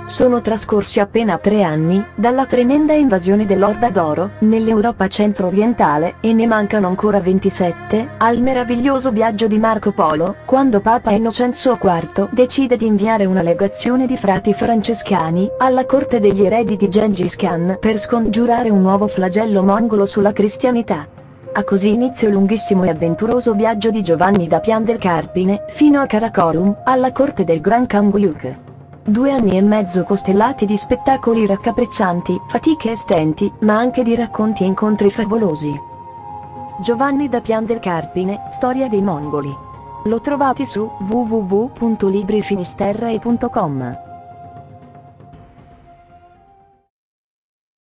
Sono trascorsi appena 3 anni dalla tremenda invasione dell'Orda d'Oro nell'Europa centro-orientale e ne mancano ancora 27 al meraviglioso viaggio di Marco Polo, quando Papa Innocenzo IV decide di inviare una legazione di frati francescani alla corte degli eredi di Gengis Khan per scongiurare un nuovo flagello mongolo sulla cristianità. Ha così inizio il lunghissimo e avventuroso viaggio di Giovanni da Pian del Carpine fino a Karakorum, alla corte del Gran Khan Guyuk. 2 anni e mezzo costellati di spettacoli raccapriccianti, fatiche e stenti, ma anche di racconti e incontri favolosi. Giovanni da Pian del Carpine, storia dei mongoli. Lo trovate su www.librifinisterrae.com.